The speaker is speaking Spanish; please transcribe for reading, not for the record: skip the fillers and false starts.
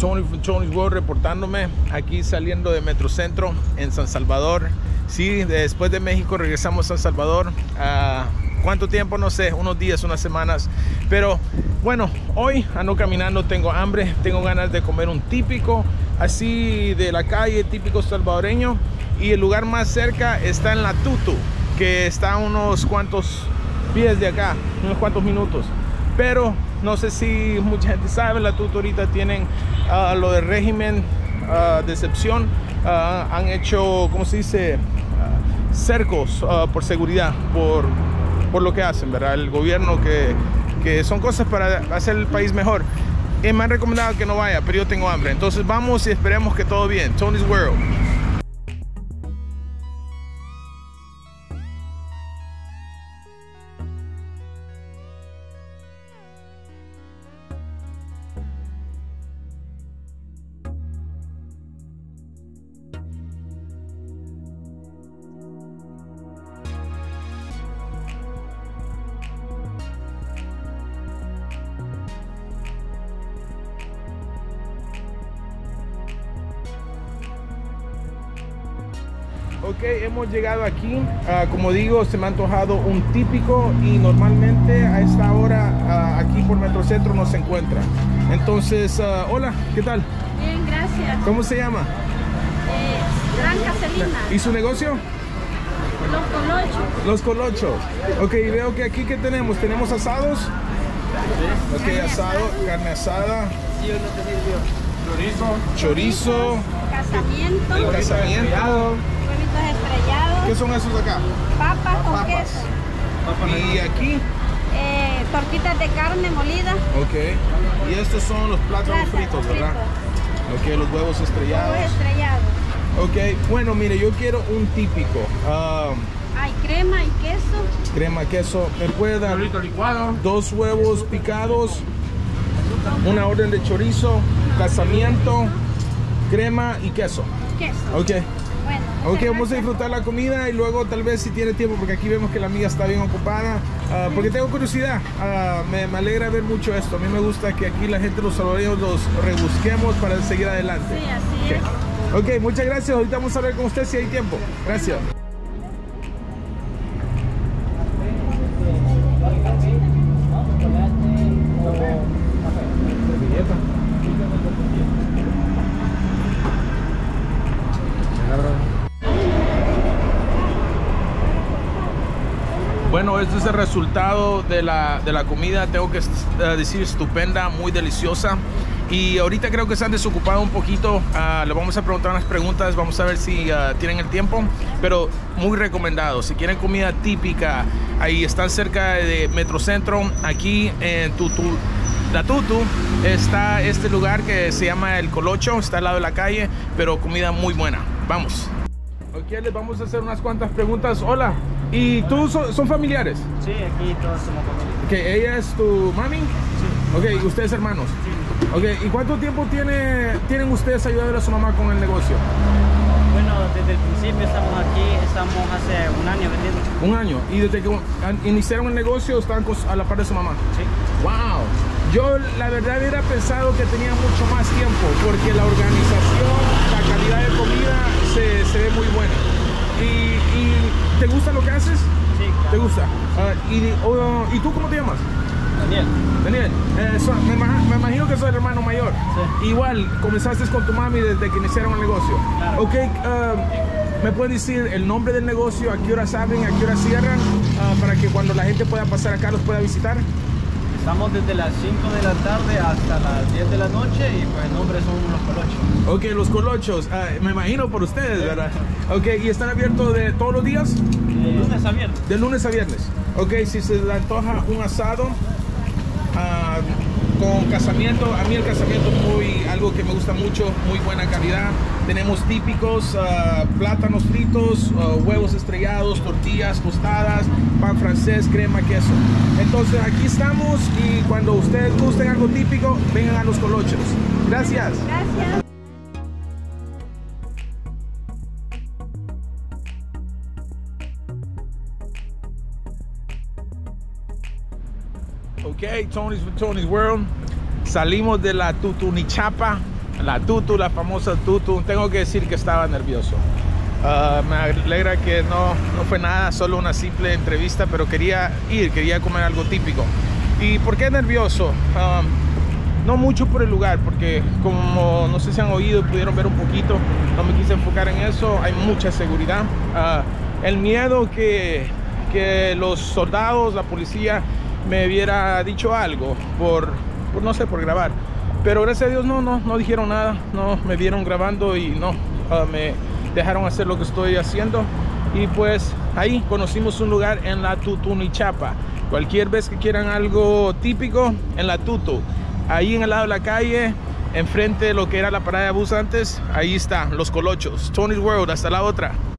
Tony from Tony's World reportándome aquí saliendo de Metrocentro en San Salvador. Sí, después de México regresamos a San Salvador. ¿Cuánto tiempo? No sé, unos días, unas semanas. Pero bueno, hoy ando caminando, tengo hambre, tengo ganas de comer un típico así de la calle, típico salvadoreño. Y el lugar más cerca está en La Tutu, que está a unos cuantos pies de acá, unos cuantos minutos. Pero no sé si mucha gente sabe, La Tutu ahorita tienen lo del régimen de excepción. Han hecho, ¿cómo se dice? Cercos por seguridad, por lo que hacen, ¿verdad? El gobierno, que son cosas para hacer el país mejor. Me han recomendado que no vaya, pero yo tengo hambre. Entonces vamos y esperemos que todo bien. Tony's World. Ok, hemos llegado aquí. Como digo, se me ha antojado un típico y normalmente a esta hora aquí por Metrocentro no se encuentra. Entonces, hola, ¿qué tal? Bien, gracias. ¿Cómo se llama? Blanca Celina. ¿Y su negocio? Los Colochos. Los Colochos. Ok, veo que aquí, ¿qué tenemos? ¿Tenemos asados? Sí. Ok, asado, carne asada. Chorizo. Casamiento. El casamiento. Huevitos estrellados. ¿Qué son esos acá? Papas con queso. Y aquí. Tortitas de carne molida. Ok. Y estos son los plátanos fritos, ¿verdad? Ok, los huevos estrellados. Huevos estrellados. Ok, bueno, mire, yo quiero un típico. Hay crema y queso. Crema, queso. ¿Me puede dar licuado, 2 huevos picados, una orden de chorizo, casamiento, crema y queso? Queso. Ok. Bueno. Ok, vamos a disfrutar la comida y luego tal vez si tiene tiempo, porque aquí vemos que la amiga está bien ocupada, porque tengo curiosidad. Me alegra ver mucho esto. A mí me gusta que aquí la gente, los salvadoreños, los rebusquemos para seguir adelante. Sí, así es. Ok, muchas gracias. Ahorita vamos a ver con usted si hay tiempo. Gracias. Bueno, este es el resultado de la comida. Tengo que decir, estupenda, muy deliciosa. Y ahorita creo que se han desocupado un poquito. Le vamos a preguntar unas preguntas. Vamos a ver si tienen el tiempo. Pero muy recomendado. Si quieren comida típica, ahí están cerca de Metrocentro. Aquí en La Tutu está este lugar que se llama El Colocho. Está al lado de la calle, pero comida muy buena. Vamos. Ok, les vamos a hacer unas cuantas preguntas. Hola. ¿Y tú son familiares? Sí, aquí todos somos familia. Ok, ¿ella es tu mami? Sí. Ok, ¿y ustedes hermanos? Sí. Ok, ¿y cuánto tiempo tienen ustedes ayudando a su mamá con el negocio? Bueno, desde el principio estamos aquí, estamos hace un año vendiendo. Un año. ¿Y desde que iniciaron el negocio estaban a la par de su mamá? Sí. ¡Wow! Yo la verdad hubiera pensado que tenía mucho más tiempo, porque la organización, la calidad de comida se ve muy buena. ¿Y te gusta lo que haces? Sí, claro. ¿Te gusta? ¿Y tú cómo te llamas? Daniel. Daniel, me imagino que soy el hermano mayor. Sí. Igual, comenzaste con tu mami desde que iniciaron el negocio. Claro. Ok, ¿me puedes decir el nombre del negocio? ¿A qué horas abren? ¿A qué horas cierran? Para que cuando la gente pueda pasar acá los pueda visitar. Estamos desde las 5 de la tarde hasta las 10 de la noche y pues el nombre son Los Colochos. Ok, Los Colochos. Me imagino por ustedes, ¿verdad? Ok, ¿y están abiertos de todos los días? De lunes a viernes. De lunes a viernes. Ok, si se le antoja un asado con casamiento, a mí el casamiento es algo que me gusta mucho, muy buena calidad. Tenemos típicos, plátanos fritos, huevos estrellados, tortillas tostadas, pan francés, crema, queso. Entonces aquí estamos y cuando ustedes gusten algo típico, vengan a Los Colochos. Gracias. Gracias. Ok, Tony's World. Salimos de la Tutunichapa la tutu, la famosa tutu. Tengo que decir que estaba nervioso. Me alegra que no fue nada, solo una simple entrevista, pero quería comer algo típico. ¿Y por qué nervioso? No mucho por el lugar, porque como no sé si han oído y pudieron ver un poquito, no me quise enfocar en eso. Hay mucha seguridad. El miedo que los soldados, la policía me hubiera dicho algo por no sé, por grabar. Pero gracias a Dios no dijeron nada, no me vieron grabando y me dejaron hacer lo que estoy haciendo. Y pues ahí conocimos un lugar en la Tutunichapa. Cualquier vez que quieran algo típico, en la Tutu, ahí en el lado de la calle, enfrente de lo que era la parada de bus antes, ahí está, Los Colochos. Tony's World, hasta la otra.